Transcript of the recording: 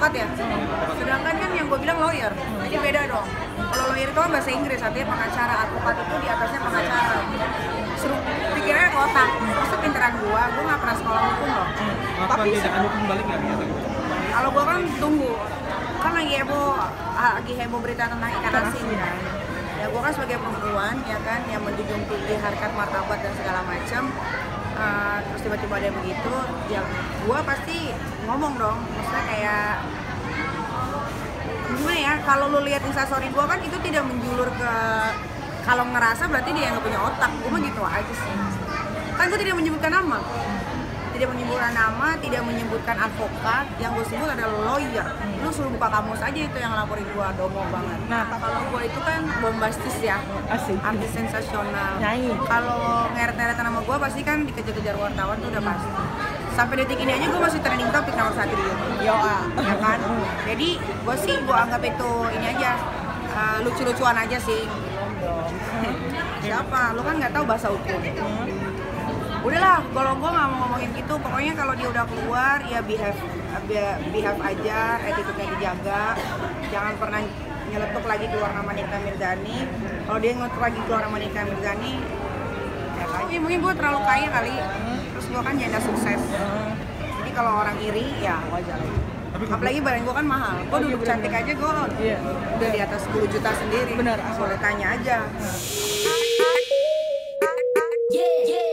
advokat ya. Sedangkan kan yang gue bilang lawyer, jadi beda dong. Kalau lawyer itu kan bahasa Inggris, artinya pengacara. Advokat itu di atasnya pengacara. Suruh pikirnya otak, maksud pinteran gue nggak pernah sekolah hukum loh. Tapi tidak hukum balik nggak biasa? Kalau gue kan tunggu, kan lagi heboh berita tentang ikan asin kan. Ya gue kan sebagai perempuan ya kan yang menjunjung tinggi harkat martabat dan segala macam. Terus tiba-tiba ada yang begitu, ya gue pasti ngomong dong. Maksudnya kayak gimana ya? Kalau lu lihat instastory gue kan itu tidak menjulur ke kalau ngerasa berarti dia yang gak punya otak. Gue mah gitu aja sih. Kan gue tidak menyebutkan nama. Tidak menyebutkan nama, tidak menyebutkan advokat, yang gue sebut adalah lawyer. Lu suruh buka kamus aja itu yang laporin gue, domo banget. Nah, kalau gue itu kan bombastis ya, Asik. artis sensasional. Nyanyi. Kalau ngeret-ngeret nama gue pasti kan dikejar-kejar wartawan tuh udah pasti. Sampai detik ini aja gue masih trending topik nomor 1 di YouTube. Yoa. Ya kan? Jadi gue anggap itu ini aja, lucu-lucuan aja sih. Siapa? Lu kan nggak tahu bahasa hukum. Udahlah, kalau gue nggak mau ngomongin gitu. Pokoknya kalau dia udah keluar ya behave aja, attitude-nya dijaga. Jangan pernah nyeletuk lagi keluar nama Nikita Mirzani. Kalau dia nyeletuk lagi keluar nama Nikita Mirzani, ya kan? Mungkin gue terlalu kaya kali. Terus gue kan janda sukses. Jadi kalau orang iri ya wajar. Apalagi badan gue kan mahal. Gue duduk cantik aja gue udah di atas 10 juta sendiri. Benar. Boleh tanya aja. Yeah, yeah.